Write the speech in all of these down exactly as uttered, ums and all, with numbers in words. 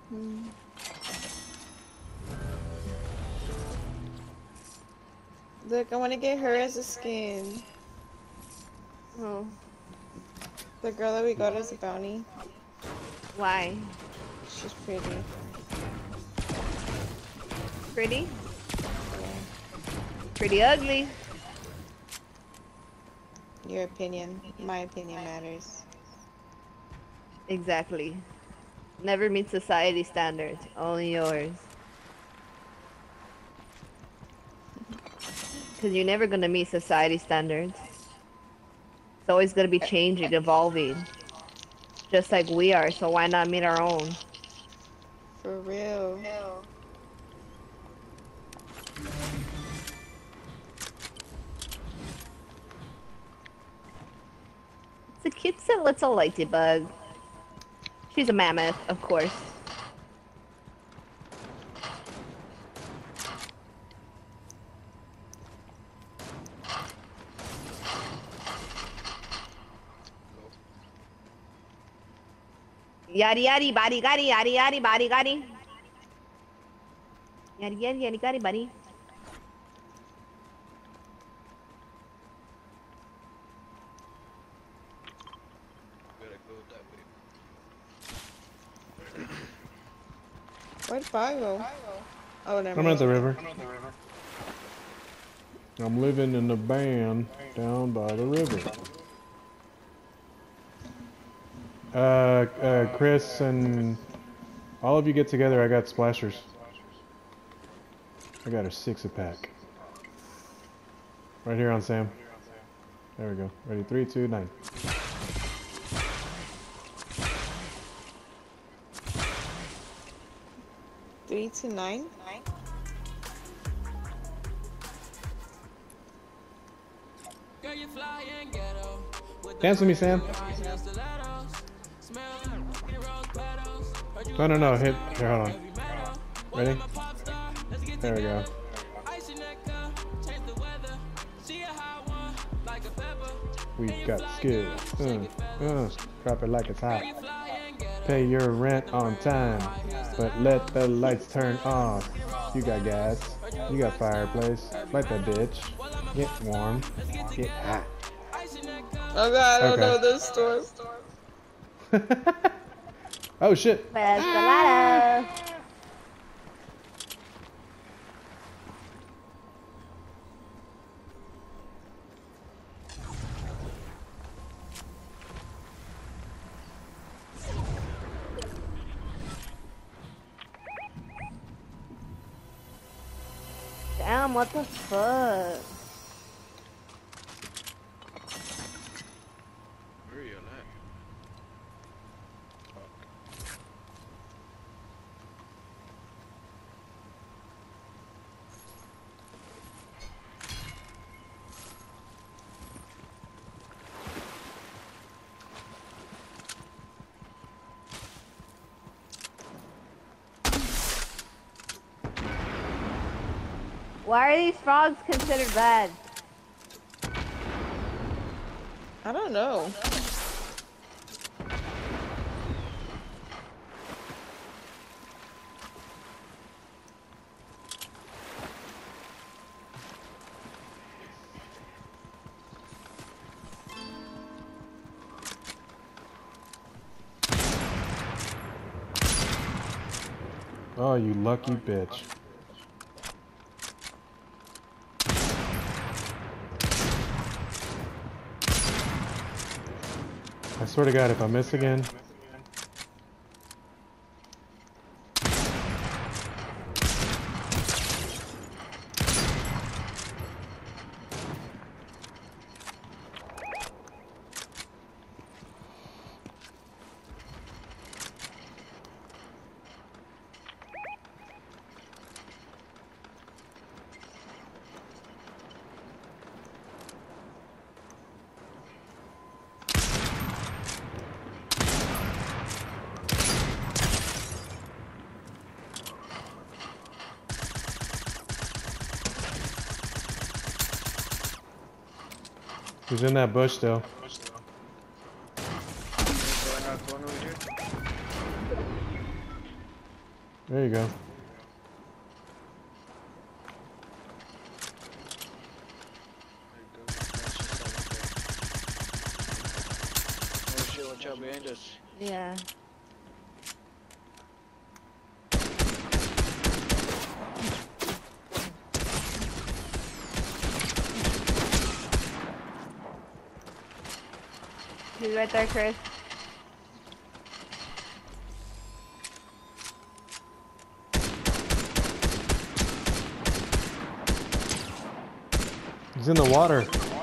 Hmm. Look, I want to get her as a skin. Oh. The girl that we got as a bounty. Why? She's pretty. Pretty? Yeah. Pretty ugly. Your opinion. My opinion matters. Exactly. Never meet society standards. Only yours. Because you're never going to meet society standards. It's always going to be changing, evolving. Just like we are, so why not meet our own? For real. It's a cute little ladybug. She's a mammoth, of course. Yaddy yaddy body gaddy yaddy yaddy body gaddy. Yaddy yaddy yaddy gaddy buddy. Where'd Fire go? Oh, never I'm mind. at the river. I'm living in the band down by the river. Uh, uh, Chris and all of you get together. I got splashers. I got a six-a-pack. Right here on Sam. There we go. Ready? Three, two, nine. Three to nine? Dance with me, Sam. No, no, no. Hit. Here, hold on. Ready? There we go. We got skills. Uh, uh, drop it like it's hot. Pay your rent on time, but let the lights turn off. You got gas. You got fireplace. Light that bitch. Get warm. Get hot. Oh god, I don't Okay. know this store. Oh shit. Escalada. Damn, what the fuck? Where are you at? Why are these frogs considered bad? I don't know. Oh, you lucky bitch. I swear to God, if I miss again. He's in that bush still. There you go. Oh shit, watch out behind us. Yeah. He's right there, Chris. He's in the water.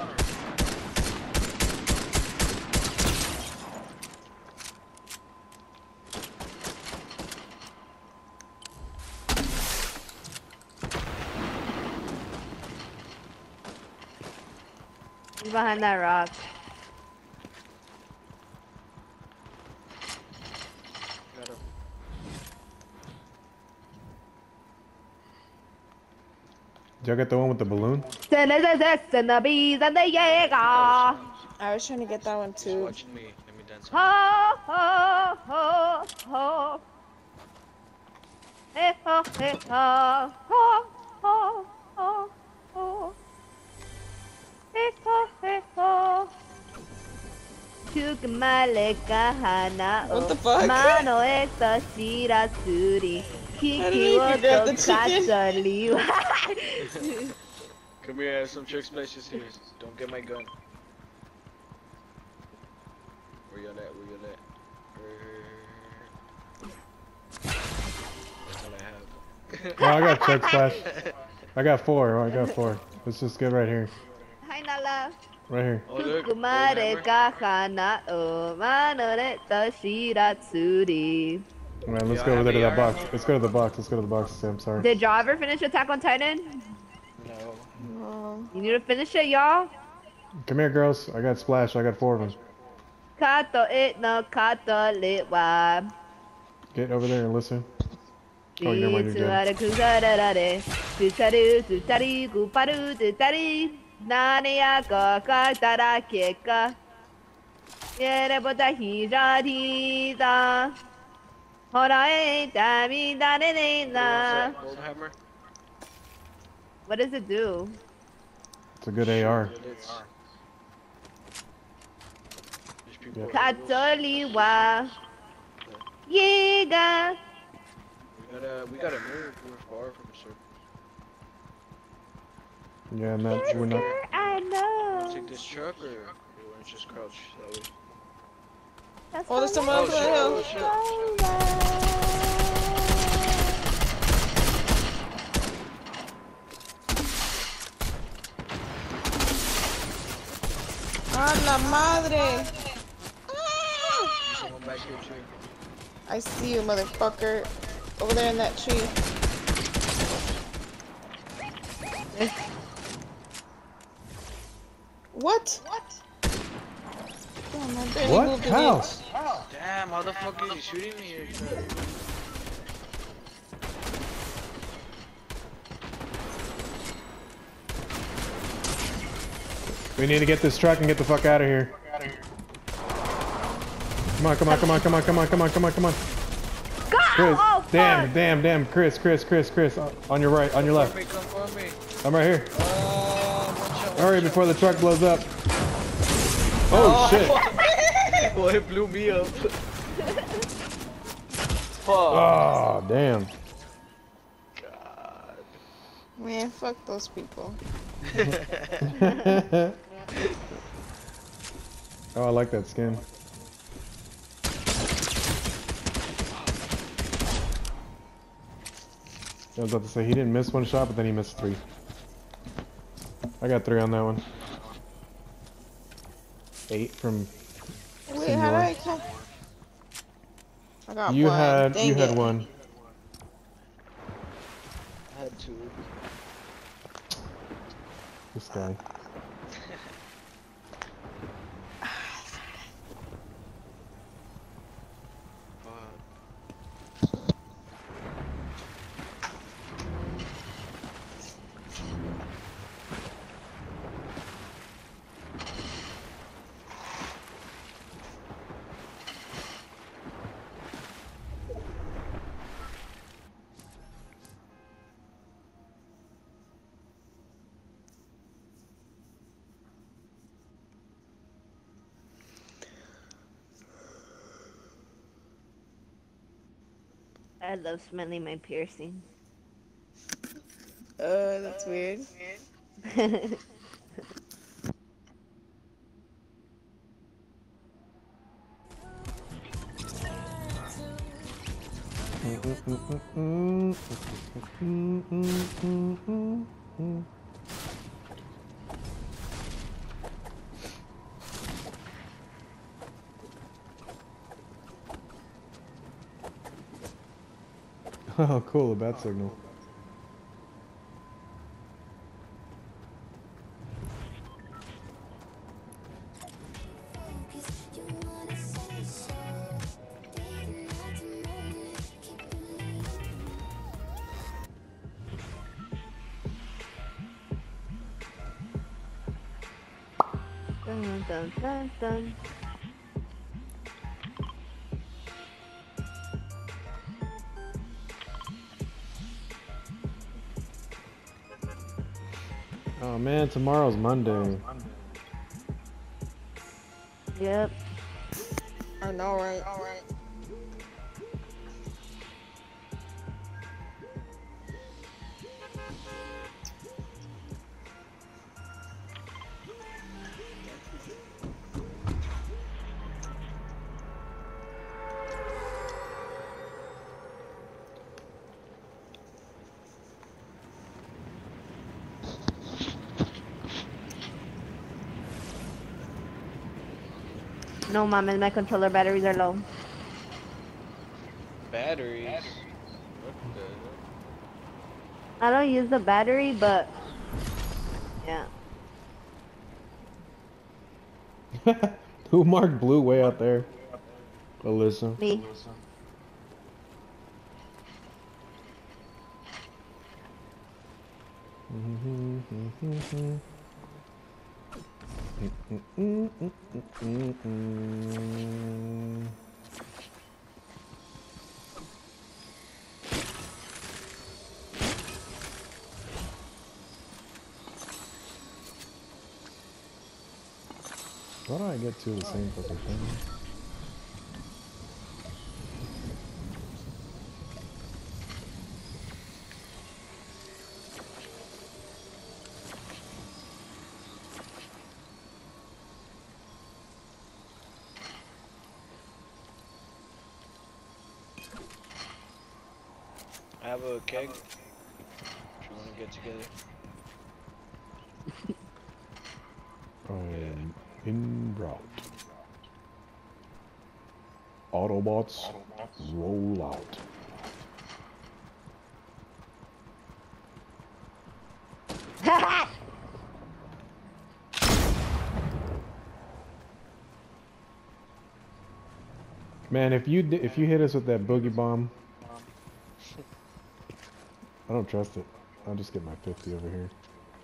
He's behind that rock. Got him. Did y'all get the one with the balloon? I was trying to get that one He's too. watching me. Let me dance. Ho, ho, ho, ho. Hey, ho, hey, ho, ho, ho, ho, ho. Hey, ho, hey, ho. Chukumale kahana o What the fuck? mano eto shirasuri. How did Kiki you wo grab the to chicken? katsaliwa. Come here, I have some trick splashes here. Don't get my gun. Where y'all at? Where y'all at? Where... That's all I have. Oh, I got check splash. I got four. Oh, I got four. Let's just get right here. Hi, Nala. Right here. Oh, look. Chukumare Old kahana o mano eto shiratsuri. Alright, let's Yeah, go over have there to A that R box. ammo? Let's go to the box. Let's go to the box. I'm sorry. Did y'all ever finish Attack on Titan? No. No. You need to finish it, y'all. Come here, girls. I got splash. I got four of them. Kato it no kato lit wa. Get over there and listen. Oh, never mind, you're good. Kuzarare, Tutaru, Tutari, Guparu, Tutari, Nania Kakatara Keka. Yerebota Hijadida. Horae Dami What's Danena. that? Gold hammer? What does it do? It's a good A R. Bullets. There's people Yeah. over there. Katoliwa. Yiga. We gotta, we gotta move. We're far from the circle. Yeah, not, we're not. I Wanna know. take this truck or you wanna just crouch that way? That's Oh, there's so someone else on the Oh, hill. shit, oh, shit. ¡Ah, la madre! There's someone back here too. I see you, motherfucker. Over there in that tree. What? What? Damn, I barely What? moved an How? inch. Damn, how the fuck is he shooting me here? We need to get this truck and get the fuck out of here. Come on, come on, come on, come on, come on, come on, come on, come on. Go! Chris, Oh, damn, fuck! damn, damn, Chris, Chris, Chris, Chris, uh, on your right, on your left. Come for me, come for me. I'm right here. Uh, watch out, Hurry watch before the truck blows up. Oh shit! out. Boy, it blew me up. Fuck. Oh damn! God. Man, fuck those people. Oh, I like that skin. I was about to say he didn't miss one shot, but then he missed three. I got three on that one. Eight from. Wait, how do I count? I got You one. had Dang you had it. one. I had two. This guy. Fuck. I love smelling my piercing. Uh, that's weird. Oh, cool, a bat signal. Dun, dun, dun, dun. Oh man, tomorrow's Monday. Yep. I know, right? All right. No, mom, and my controller batteries are low. Batteries? What the hell? I don't use the battery, but yeah. Who marked blue way out there? Alyssa. Me. Why do I get two of the same fucking thing? I have a keg. If you want to get together. I am en route. Autobots, roll out. Man, if you di- if you hit us with that boogie bomb, I don't trust it. I'll just get my fifty over here.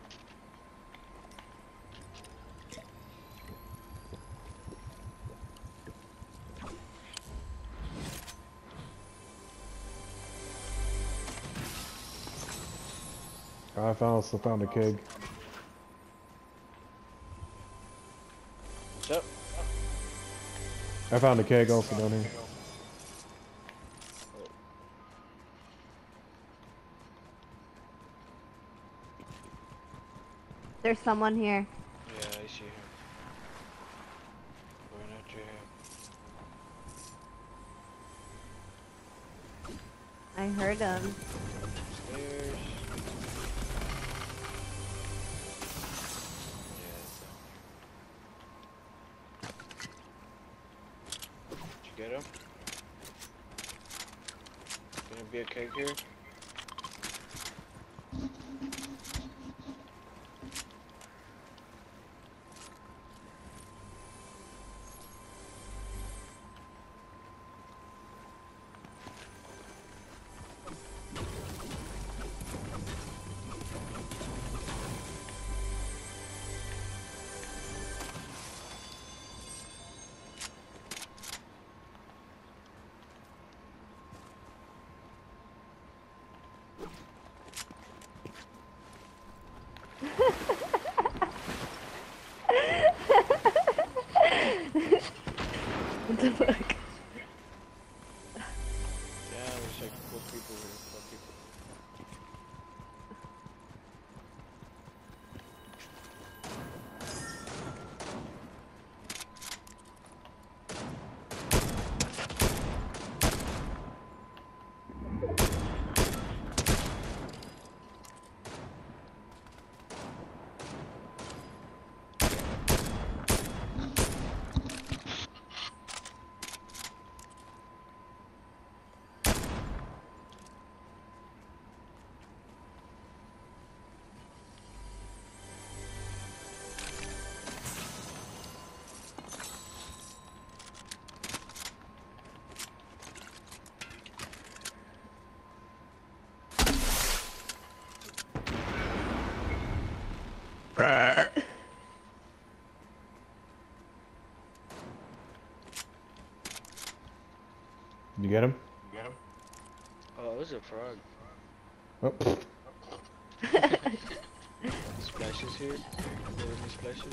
I found also found a keg. What's up? I found a keg also down here. There's someone here. Yeah, I see him. Going at your head. I heard him. Stairs. Yeah, it's down there. Did you get him? Gonna be a keg here? like four people here, four people. You get him? Oh, it was a frog. Oh. Splashes here? Are there any splashes?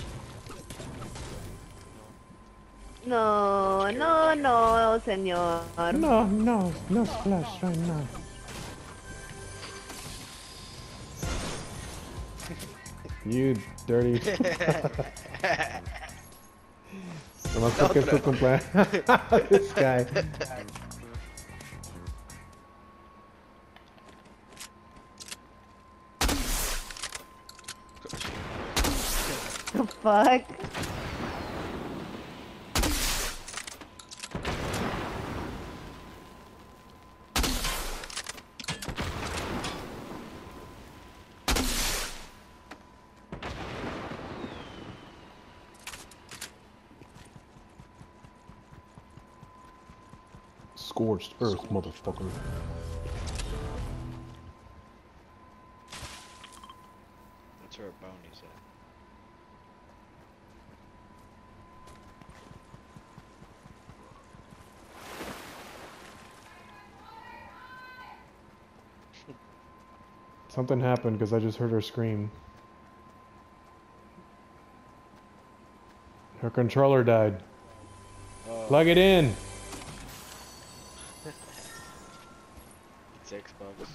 No, no, no, señor. No, no, no splash right now. You dirty. Nomás porque es tu cumpleaños. This guy. The fuck? Scorched earth, motherfucker. That's where our bounty's at. Something happened because I just heard her scream. Her controller died. Oh, Plug it in. it's Xbox.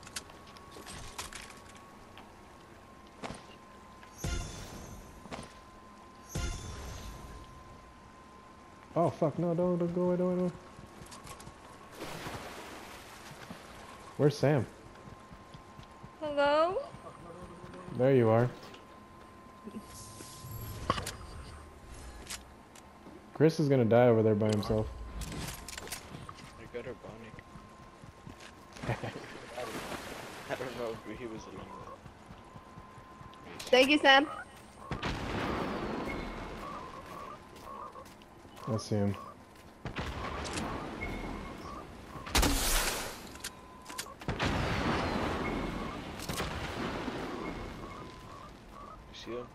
Oh fuck, no, don't, don't go away, don't, don't. Where's Sam? Hello? There you are. Chris is gonna die over there by himself. I got our bounty. I don't know if he was alone. Thank you, Sam. I see him. You see him?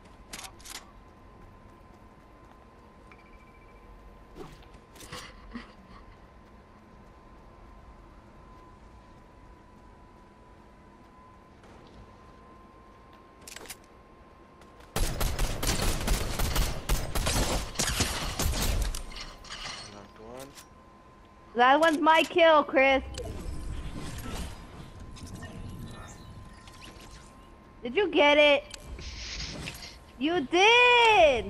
That one's my kill, Chris. Did you get it? You did!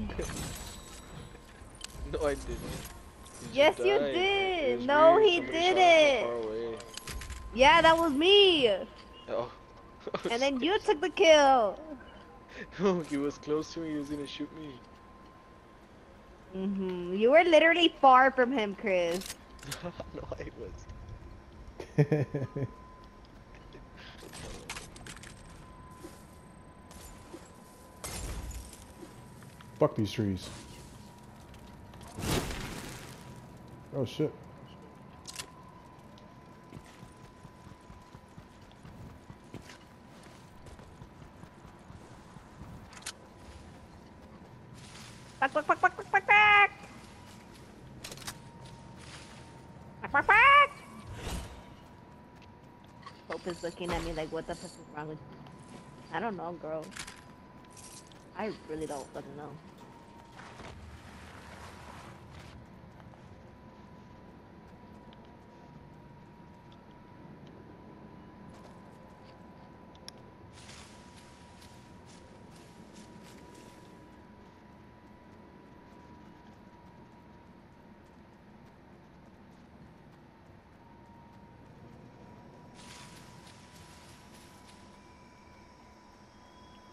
No, I didn't. Did Yes, you die? It did. was No, weird. he Somebody did shot it. from far away. Yeah, that was me. Oh. And then you took the kill. No, he was close to me. He was gonna shoot me. Mm-hmm. You were literally far from him, Chris. No, I was. Fuck these trees. Oh shit. Back, back, back, back, back, back, back. Back, back, back. Hope is looking at me like, what the fuck is wrong with you? I don't know, girl. I really don't fucking know.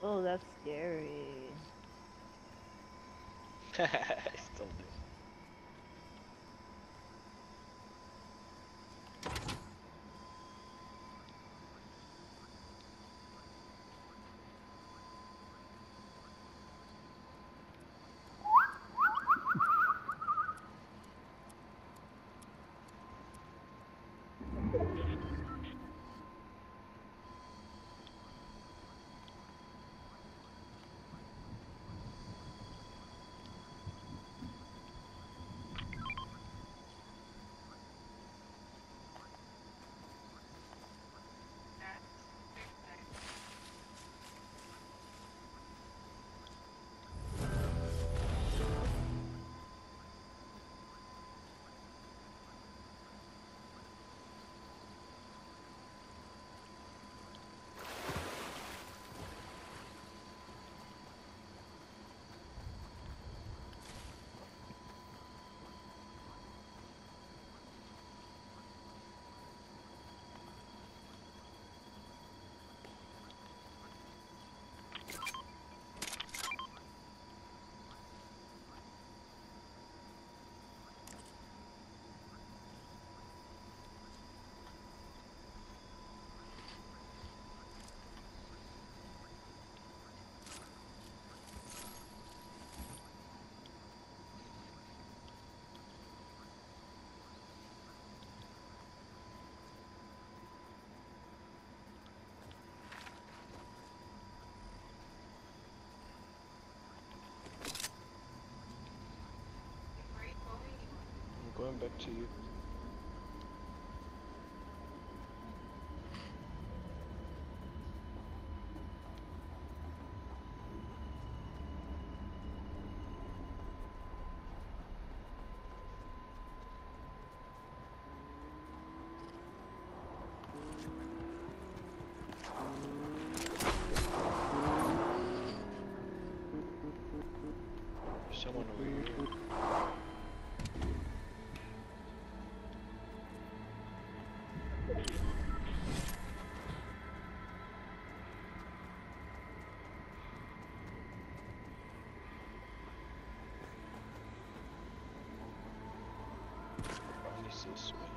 Oh, that's scary. I still do. I'm going back to you. There's someone over here. This is me.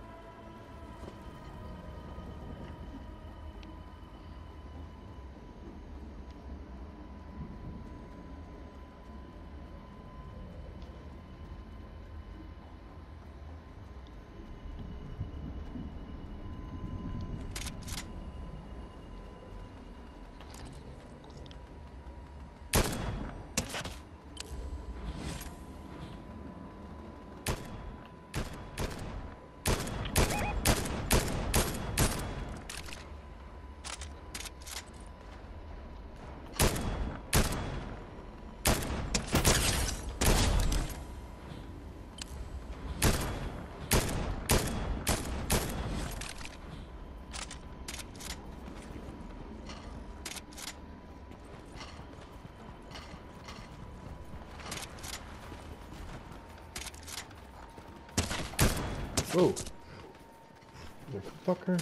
Whoa. The fucker.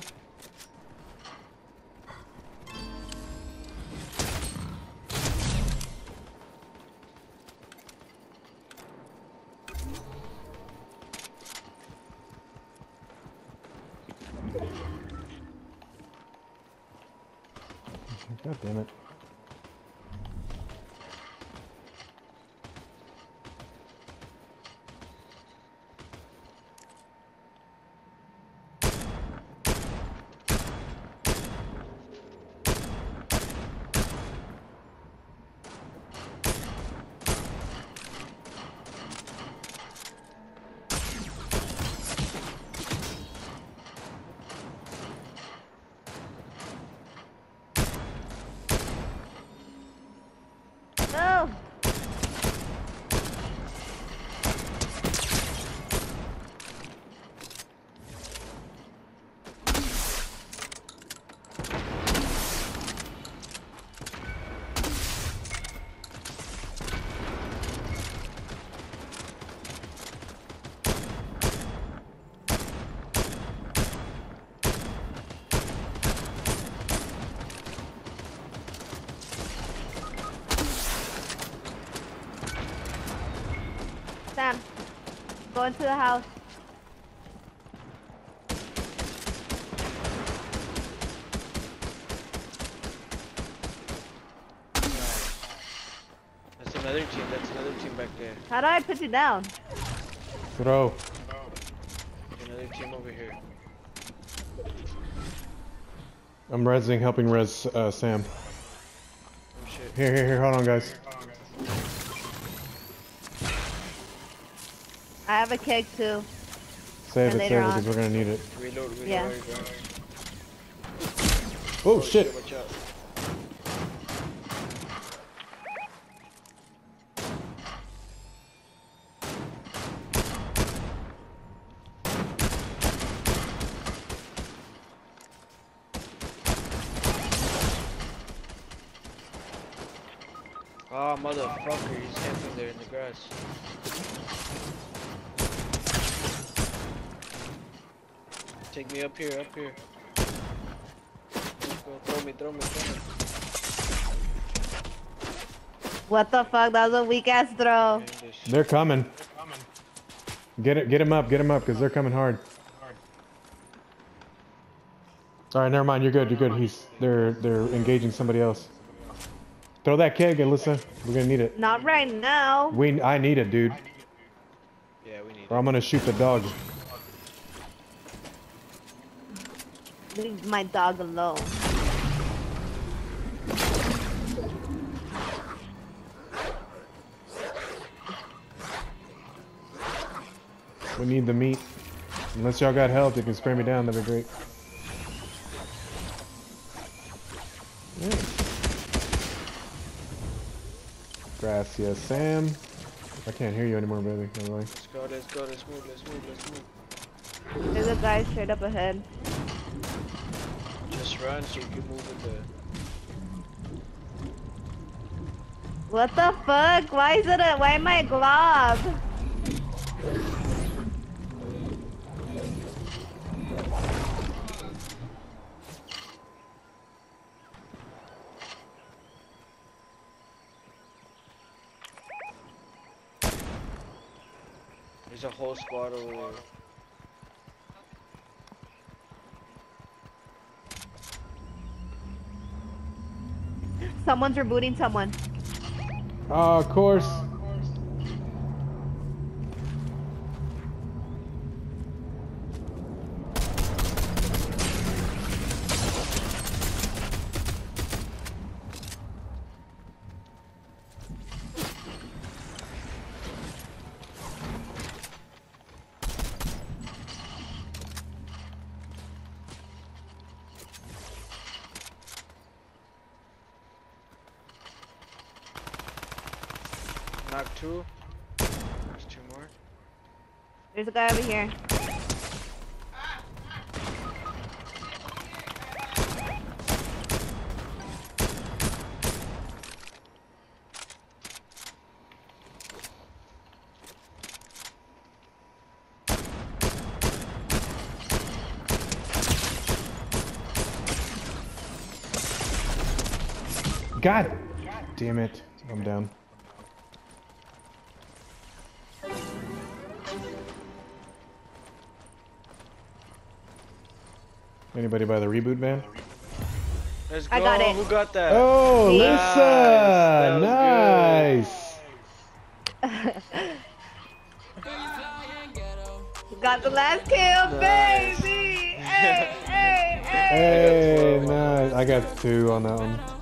God damn it. go into the house. That's another team. That's another team back there. How do I put you down? Throw. Another team over here. I'm resing, helping res uh, Sam. Oh shit. Here, here, here. Hold on, guys. I have a keg too. Save And it, later save it, on. because we're gonna need it. Reload, reload. Yeah. reload. Oh shit! Watch out. Oh, motherfucker, he's camping there in the grass. Take me up here, up here. Let's go, throw me, throw me, throw me. What the fuck? That was a weak ass throw. Man, this shit- They're coming. Get it, get him up, get him up, because they're coming hard. Alright, never mind, you're good, you're good. He's, they're, they're engaging somebody else. Throw that keg, Alyssa. We're gonna need it. Not right now. We, I need it, dude. Yeah, we need Or I'm gonna shoot the dog. Leave my dog alone. We need the meat. Unless y'all got help, you can spray me down, that'd be great. Yeah. Gracias, Sam. I can't hear you anymore, baby. No way. Let's go, let's go, let's move, let's move, let's move. There's a guy straight up ahead. Just run so you can move with the... What the fuck? Why is it a, why am I a glob? There's a whole squad over there. Someone's rebooting someone. Oh, of course. Knock two. There's two more. There's a guy over here. God damn it. I'm down. Anybody by the reboot van? Let's go. I got it. Who got that? Oh, Me? Lisa! Nice, Nice! Got the last kill, Nice. baby! Hey, hey, hey! Hey, nice. I got two on that one.